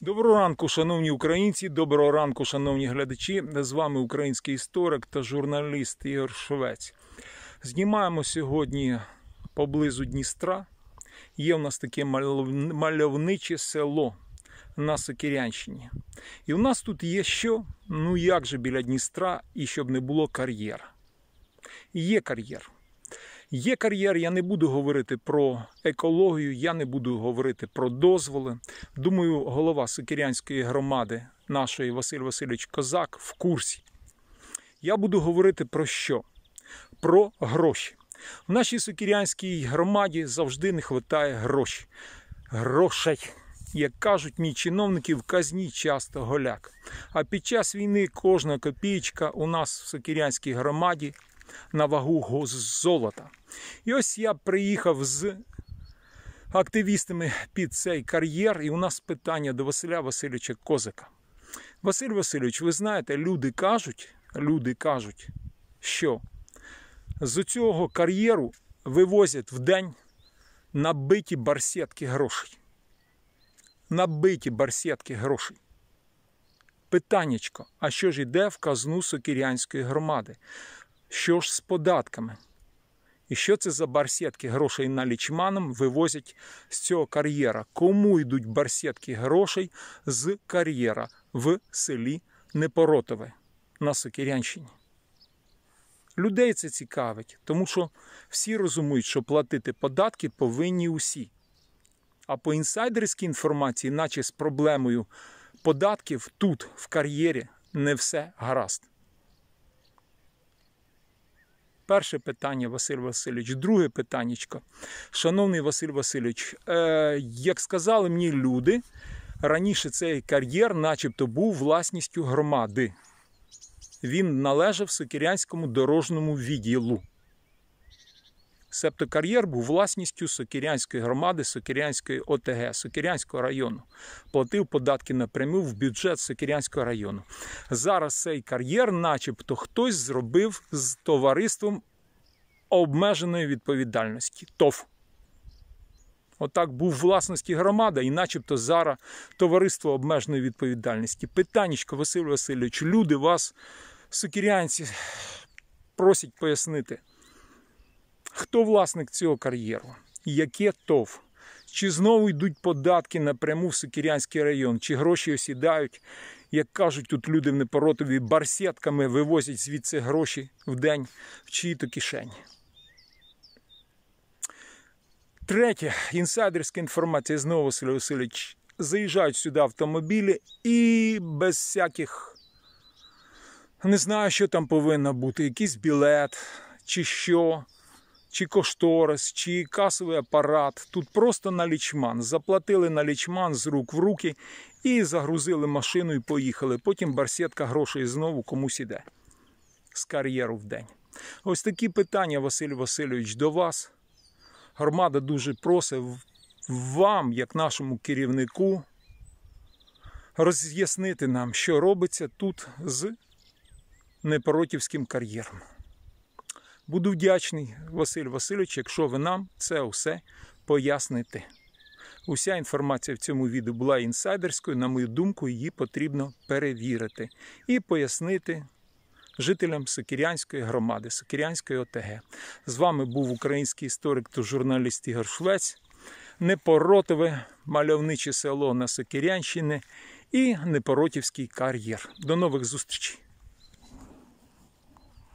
Доброго ранку, шановні українці, доброго ранку, шановні глядачі. З вами український історик та журналіст Ігор Швець. Знімаємо сьогодні поблизу Дністра. Є в нас таке мальовниче село на Сокирянщині. І у нас тут є що? Ну як же біля Дністра і щоб не було кар'єр. Є кар'єр. Є кар'єр, я не буду говорити про екологію, я не буду говорити про дозволи. Думаю, голова Сокирянської громади нашої Василь Васильович Козак в курсі. Я буду говорити про що? Про гроші. В нашій Сокирянській громаді завжди не вистачає грошей. Грошей. Як кажуть мій чиновники, в казні часто голяк. А під час війни кожна копієчка у нас в Сокирянській громаді на вагу золота. І ось я приїхав з активістами під цей кар'єр, і у нас питання до Василя Васильовича Козака. Василь Васильович, ви знаєте, люди кажуть, що з цього кар'єру вивозять в день набиті барсетки грошей. Набиті барсетки грошей. Питаннячко, а що ж іде в казну Сокирянської громади? Що ж з податками? І що це за барсетки грошей налічманом вивозять з цього кар'єра? Кому йдуть барсетки грошей з кар'єра в селі Непоротове на Сокирянщині? Людей це цікавить, тому що всі розуміють, що платити податки повинні усі. А по інсайдерській інформації, наче з проблемою податків тут, в кар'єрі, не все гаразд. Перше питання, Василь Васильович. Друге питаннячко. Шановний Василь Васильович, як сказали мені люди, раніше цей кар'єр начебто був власністю громади. Він належав Сокирянському дорожньому відділу. Себто кар'єр був власністю Сокирянської громади, Сокирянської ОТГ, Сокирянського району. Платив податки напряму в бюджет Сокирянського району. Зараз цей кар'єр начебто хтось зробив з товариством обмеженої відповідальності. ТОВ. Отак був власності громада і начебто зараз товариство обмеженої відповідальності. Питаннячко, Василь Васильович, люди вас, сокирянці, просять пояснити. Хто власник цього кар'єру? Яке ТОВ? Чи знову йдуть податки напряму в Сокирянський район? Чи гроші осідають, як кажуть тут люди в Непоротові, барсетками вивозять звідси гроші в день в чиї-то кишені? Третє. Інсайдерська інформація. Знову, Василь Васильович, заїжджають сюди автомобілі і без всяких, не знаю, що там повинно бути, якийсь білет, чи що, чи кошторис, чи касовий апарат. Тут просто налічман. Заплатили налічман з рук в руки і загрузили машину і поїхали. Потім барсетка грошей знову комусь іде. З кар'єру в день. Ось такі питання, Василь Васильович, до вас. Громада дуже просить вам, як нашому керівнику, роз'яснити нам, що робиться тут з Непоротівським кар'єром. Буду вдячний, Василь Васильович, якщо ви нам це все поясните. Уся інформація в цьому відео була інсайдерською, на мою думку, її потрібно перевірити і пояснити жителям Сокирянської громади, Сокирянської ОТГ. З вами був український історик та журналіст Ігор Швець, Непоротове, мальовниче село на Сокирянщині і Непоротівський кар'єр. До нових зустрічей!